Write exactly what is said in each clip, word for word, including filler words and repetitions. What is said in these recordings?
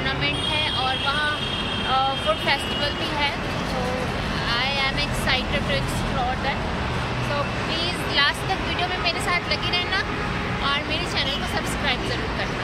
Tournament है और वहाँ फूड फेस्टिवल भी है। तो I am excited to explore that. So please last तक वीडियो में मेरे साथ लगी रहना और मेरे चैनल को सब्सक्राइब ज़रूर करना।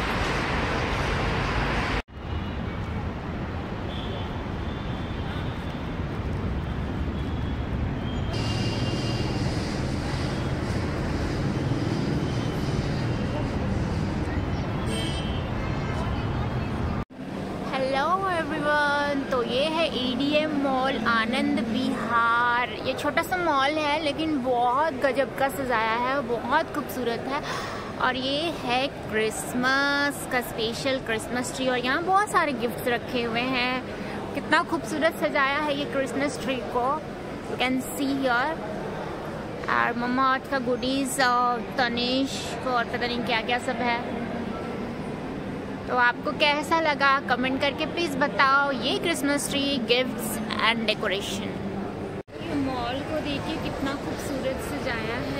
हेलो एवरीवन, तो ये है E D M mall Anand Vihar. ये छोटा सा मॉल है लेकिन बहुत गजब का सजाया है, बहुत खूबसूरत है। और ये है क्रिसमस का स्पेशल क्रिसमस ट्री और यहाँ बहुत सारे गिफ्ट्स रखे हुए हैं। कितना खूबसूरत सजाया है ये क्रिसमस ट्री को, यू कैन सी हियर। और मम्मा अर्थ का गुडीज और तनिष्क और पता नहीं क्या क्या सब है। तो आपको कैसा लगा कमेंट करके प्लीज़ बताओ। ये Christmas tree, gifts and decoration. ये मॉल को देखिए कितना खूबसूरत सजाया है।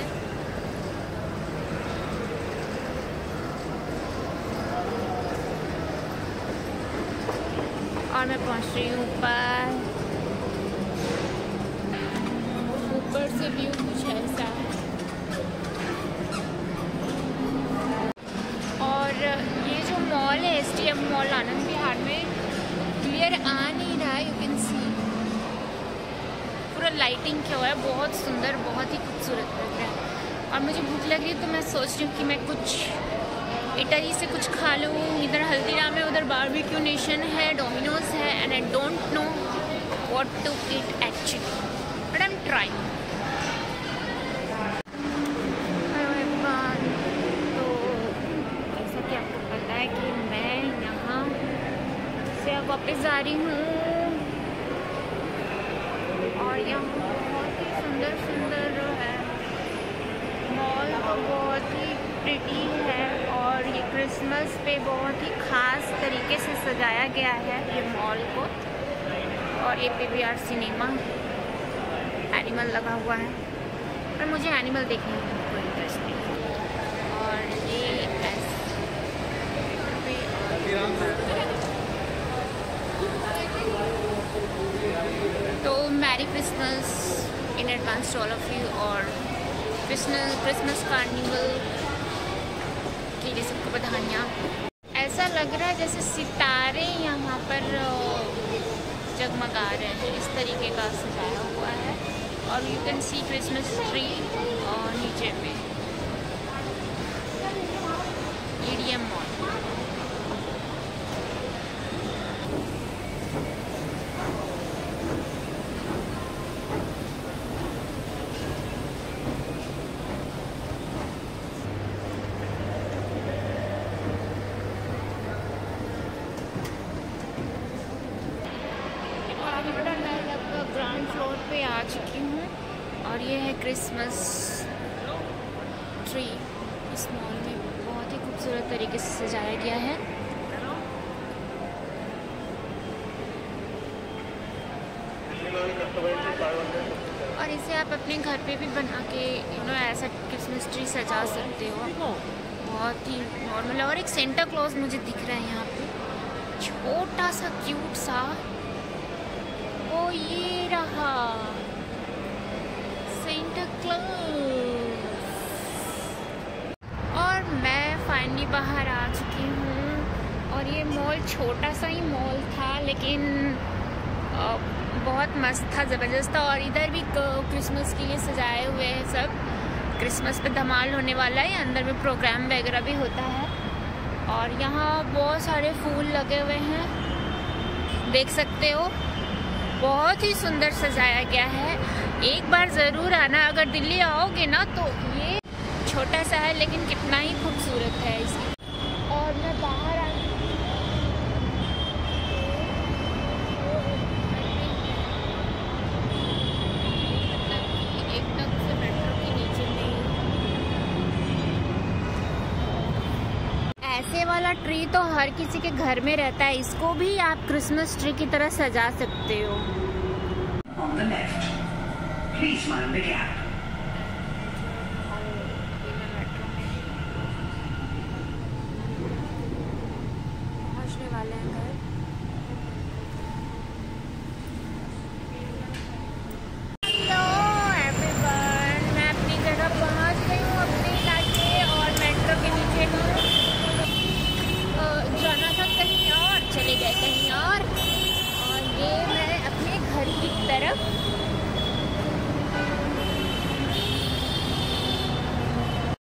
और मैं पहुंच रही हूँ ऊपर। ऊपर से व्यू कुछ ऐसा है। और ये जो मॉल है S D M mall Anand Vihar में, क्लियर आ नहीं रहा है, यू कैन सी। पूरा लाइटिंग किया हुआ है, बहुत सुंदर, बहुत ही खूबसूरत लग रहा है। और मुझे भूख लग रही है तो मैं सोच रही हूँ कि मैं कुछ इटली से कुछ खा लूँ। इधर हल्दीराम है, उधर बारबेक्यू नेशन है, डोमिनोज है, and I don't know what to eat actually, but I am trying. वापस जा रही हूँ और यहाँ बहुत ही सुंदर सुंदर है मॉल, तो बहुत ही प्रिटी है। और ये क्रिसमस पे बहुत ही ख़ास तरीके से सजाया गया है ये मॉल को। और ये P V R cinema, animal लगा हुआ है, पर मुझे एनिमल देखने में कोई इंटरेस्ट नहीं। और ये तो merry Christmas in advance to all of you. और क्रिसमस क्रिसमस कार्निवल के लिए सबको बधाइयाँ। ऐसा लग रहा है जैसे सितारे यहाँ पर जगमगा रहे हैं, इस तरीके का सजाया हुआ है। और you can see Christmas tree और नीचे में E D M mall. Ground floor पे आ चुकी हूँ और ये है क्रिसमस ट्री। इस मॉल में बहुत ही खूबसूरत तरीके से सजाया गया है। और इसे आप अपने घर पे भी बना के यू नो ऐसा क्रिसमस ट्री सजा सकते हो, बहुत ही नॉर्मल है। और एक सेंटा क्लॉज मुझे दिख रहा है यहाँ पे, छोटा सा क्यूट सा। ओ ये रहा सेंटा क्लॉज। और मैं फाइनली बाहर आ चुकी हूँ। और ये मॉल छोटा सा ही मॉल था लेकिन आ, बहुत मस्त था, ज़बरदस्त था। और इधर भी क्रिसमस के लिए सजाए हुए हैं सब। क्रिसमस पे धमाल होने वाला है, अंदर में प्रोग्राम वगैरह भी होता है। और यहाँ बहुत सारे फूल लगे हुए हैं, देख सकते हो, बहुत ही सुंदर सजाया गया है। एक बार ज़रूर आना, अगर दिल्ली आओगे ना तो। ये छोटा सा है लेकिन कितना ही खूबसूरत है इसकी। और मैं बाहर आ एकदम से मेट्रो के नीचे में ऐसे वाला ट्री तो हर किसी के घर में रहता है। इसको भी आप क्रिसमस ट्री की तरह सजा सकते हो। On the left. Please mind the gap. पहुंचने वाले हैं। है।